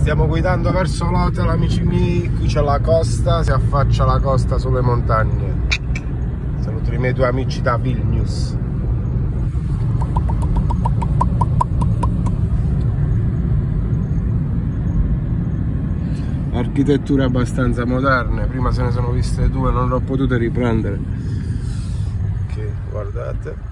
Stiamo guidando verso l'hotel, amici miei. Qui c'è la costa, si affaccia la costa sulle montagne. Saluto i miei due amici da Vilnius. Architetture abbastanza moderne, prima se ne sono viste due, non l'ho potute riprendere. Ok, guardate.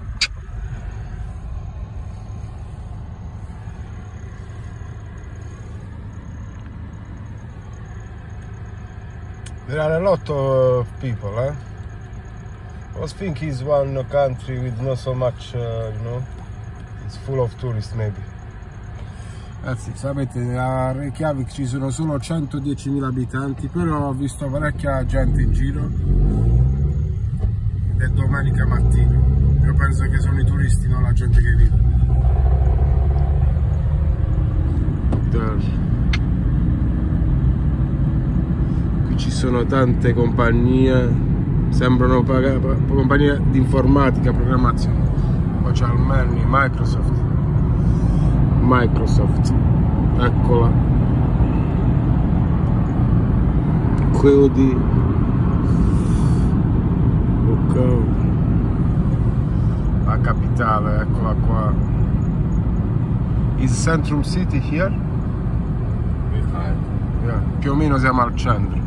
There are a lot of people, eh? I was thinking it's one country with not so much, you know, it's full of tourists maybe. Anzi, sapete, a Reykjavik ci sono solo 110.000 abitanti, però ho visto parecchia gente in giro ed è domenica mattina. Io penso che sono i turisti, non la gente che vive. Qui ci sono tante compagnie, sembrano compagnie di informatica, programmazione. Poi c'è Almeni, Microsoft, eccola, Quindi ok, la capitale, eccola qua. Is Centrum City here? Yeah. Più o meno siamo al centro.